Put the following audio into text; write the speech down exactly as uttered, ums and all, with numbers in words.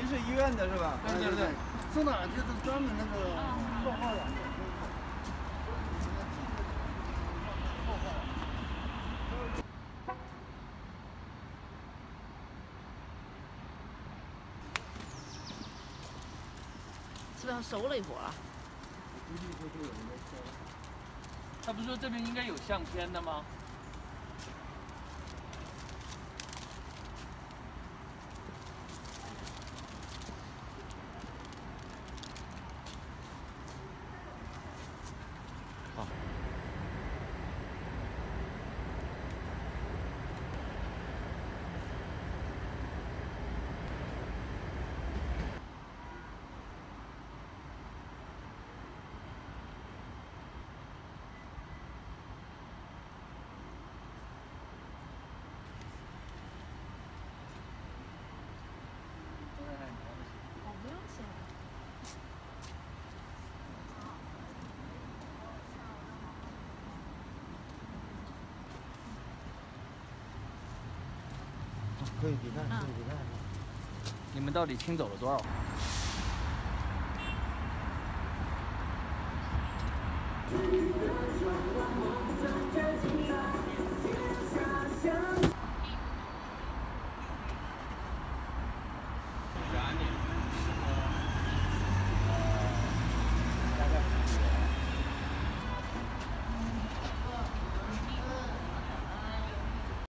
是医院的是吧？ 对对对，送哪就是专门那个报号的。 是不是收了一会儿啊？ 他不是说这边应该有相片的吗？ 好。 哦，不用写。 可以别看，可以别看。 你们到底清走了多少？ 嗯